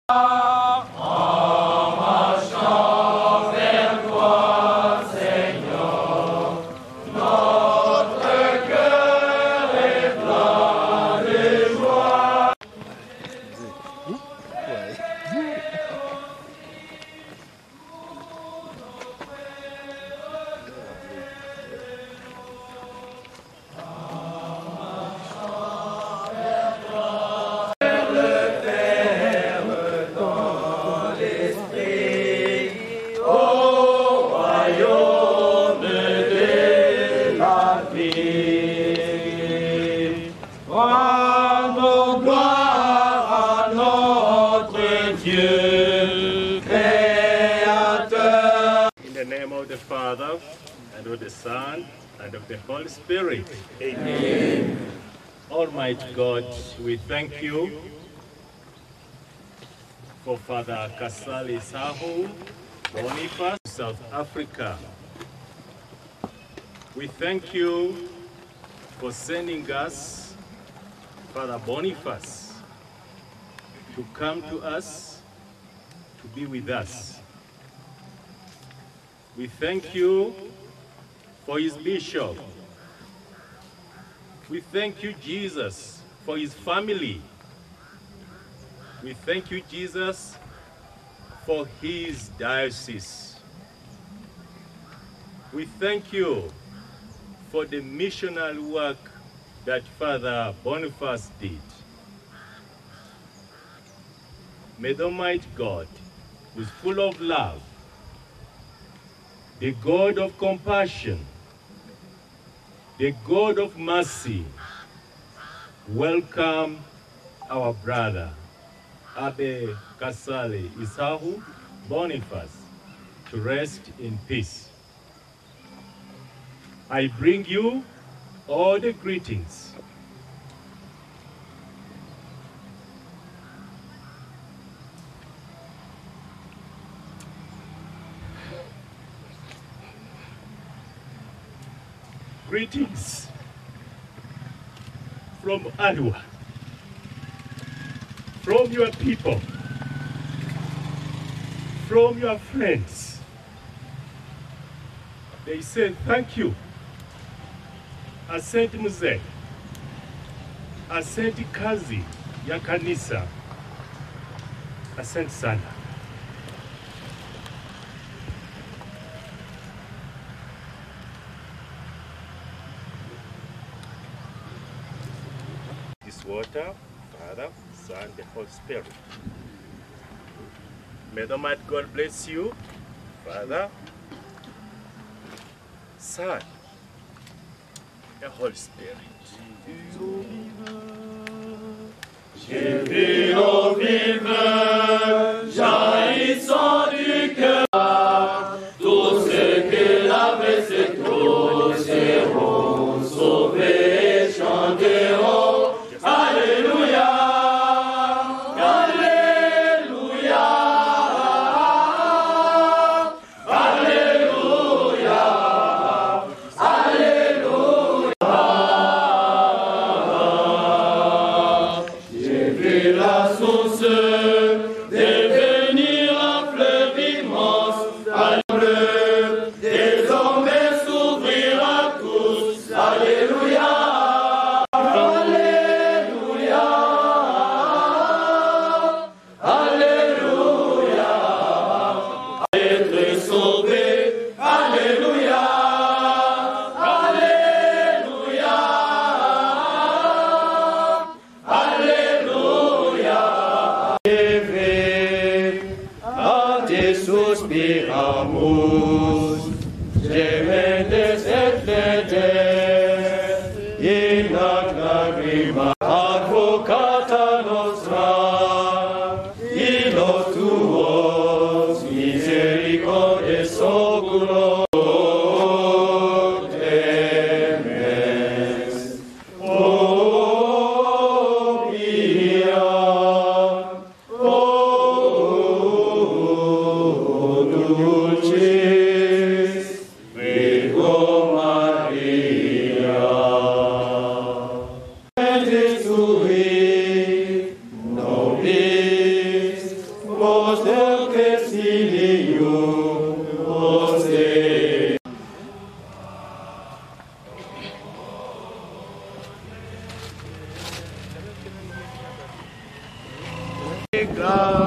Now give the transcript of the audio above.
Rends gloire à notre Dieu, Créateur. In the name of the Father, and of the Son, and of the Holy Spirit. Amen. Almighty God, we thank you for Father Kasali Sahu Boniface, South Africa. We thank you for sending us Father Boniface to come to us, to be with us. We thank you for his bishop. We thank you, Jesus, for his family. We thank you, Jesus, for his diocese. We thank you for the missionary work that Father Boniface did. May the Almighty God, who is full of love, the God of compassion, the God of mercy, welcome our brother, Abe Kasali Isahu Boniface, to rest in peace. I bring you all the greetings. Greetings from Arua, from your people, from your friends. They say thank you. Asante mzee, asante kazi ya kanisa, asante sana. This water, Father, Son, the Holy Spirit. May the Almighty God bless you, Father, Son, the Holy Spirit. J'ai vu l'eau vive jaillissant du cœur, tous ceux qui l'avaient cette eau seront sauvés et chanteront Alléluia, Alléluia, Alléluia, Alléluia. J'ai vu la source devenir un fleuve immense, désormais s'ouvrir à tous. Alléluia, Alléluia, Alléluia, être sauvé. Alléluia, Alléluia, Alléluia. À tes suspiramus, gementes et fletes, in ac lagrima advocata nostra, illos tuos misericordes oculos temes. Oh, mia, oh, dulce gracias.